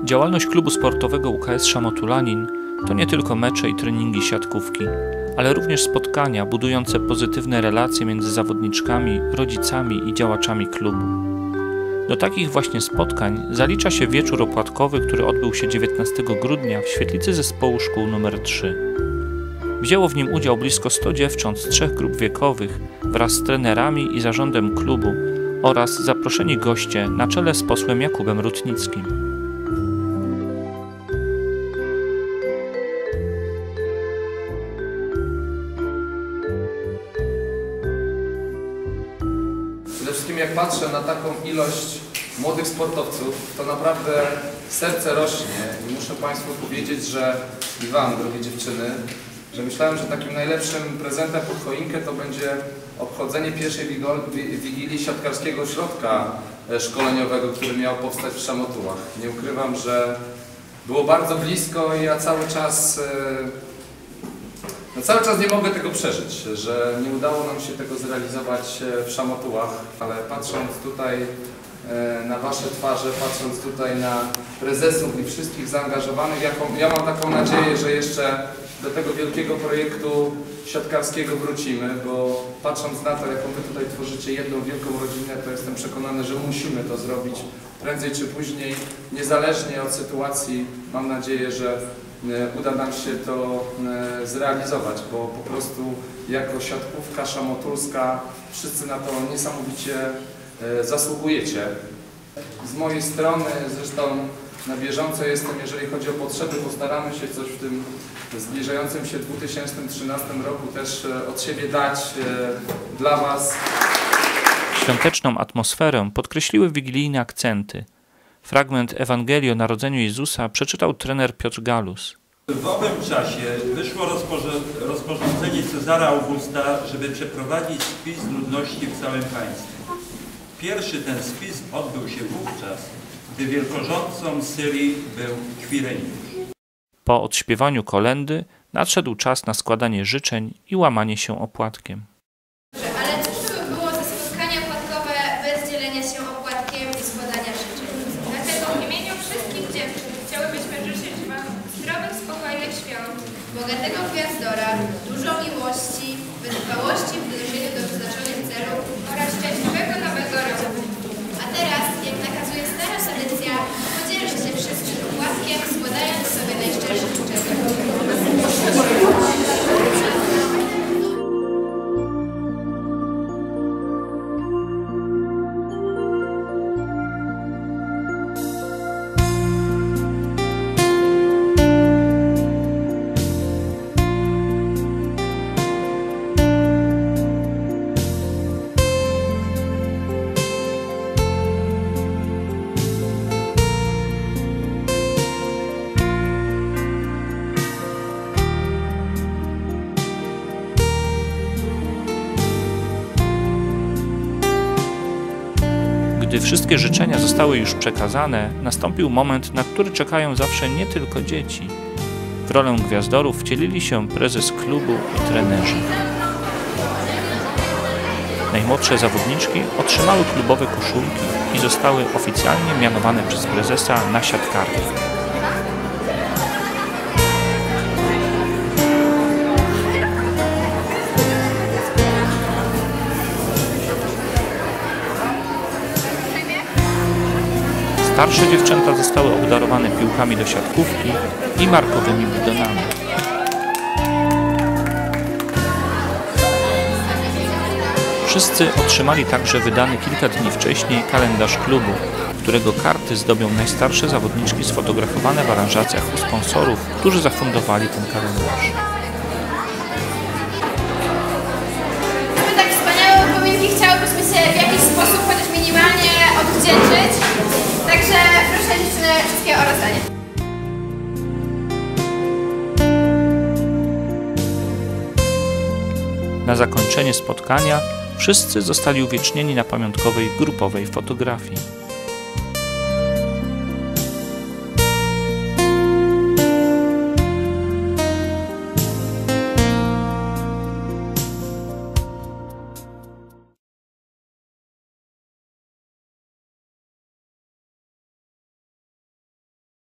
Działalność klubu sportowego UKS Szamotulanin to nie tylko mecze i treningi siatkówki, ale również spotkania budujące pozytywne relacje między zawodniczkami, rodzicami i działaczami klubu. Do takich właśnie spotkań zalicza się wieczór opłatkowy, który odbył się 19 grudnia w świetlicy zespołu szkół nr 3. Wzięło w nim udział blisko 100 dziewcząt z 3 grup wiekowych wraz z trenerami i zarządem klubu oraz zaproszeni goście na czele z posłem Jakubem Rutnickim. Przede wszystkim jak patrzę na taką ilość młodych sportowców, to naprawdę serce rośnie i muszę Państwu powiedzieć, że i Wam, drogie dziewczyny, że myślałem, że takim najlepszym prezentem pod choinkę to będzie obchodzenie pierwszej wigilii siatkarskiego ośrodka szkoleniowego, który miał powstać w Szamotułach. Nie ukrywam, że było bardzo blisko i ja cały czas nie mogę tego przeżyć, że nie udało nam się tego zrealizować w Szamotułach, ale patrząc tutaj na Wasze twarze, patrząc tutaj na prezesów i wszystkich zaangażowanych, ja mam taką nadzieję, że jeszcze do tego wielkiego projektu siatkarskiego wrócimy, bo patrząc na to, jaką Wy tutaj tworzycie jedną wielką rodzinę, to jestem przekonany, że musimy to zrobić prędzej czy później, niezależnie od sytuacji. Mam nadzieję, że uda nam się to zrealizować, bo po prostu jako siatkówka szamotulska wszyscy na to niesamowicie zasługujecie. Z mojej strony, zresztą na bieżąco jestem, jeżeli chodzi o potrzeby, postaramy się coś w tym zbliżającym się 2013 roku też od siebie dać dla Was. Świąteczną atmosferę podkreśliły wigilijne akcenty. Fragment Ewangelii o Narodzeniu Jezusa przeczytał trener Piotr Galus. W owym czasie wyszło rozporządzenie Cezara Augusta, żeby przeprowadzić spis ludności w całym państwie. Pierwszy ten spis odbył się wówczas, gdy wielkorządcą Syrii był Kwireniusz. Po odśpiewaniu kolędy nadszedł czas na składanie życzeń i łamanie się opłatkiem. Ale cóż to by było za spotkanie opłatkowe bez dzielenia się opłatkiem i składania życzeń? Dlatego w imieniu wszystkich dziewczyn chciałybyśmy życzyć Wam zdrowych, spokojnych świąt, bogatego gwiazdora, dużo miłości, wytrwałości w dążeniu do wyznaczonych celów oraz szczęśliwego nowego roku. A teraz, jak nakazuje stara tradycja, podzielcie się wszyscy opłatkiem, składając sobie najszczersze życzenia. Gdy wszystkie życzenia zostały już przekazane, nastąpił moment, na który czekają zawsze nie tylko dzieci. W rolę gwiazdorów wcielili się prezes klubu i trenerzy. Najmłodsze zawodniczki otrzymały klubowe koszulki i zostały oficjalnie mianowane przez prezesa na siatkarki. Starsze dziewczęta zostały obdarowane piłkami do siatkówki i markowymi bidonami. Wszyscy otrzymali także wydany kilka dni wcześniej kalendarz klubu, którego karty zdobią najstarsze zawodniczki sfotografowane w aranżacjach u sponsorów, którzy zafundowali ten kalendarz. Tak wspaniałe upominki, chciałybyśmy się w jakiś sposób chociaż minimalnie odwdzięczyć. Także proszę dziewczyny wszystkie o rozdanie. Na zakończenie spotkania wszyscy zostali uwiecznieni na pamiątkowej grupowej fotografii.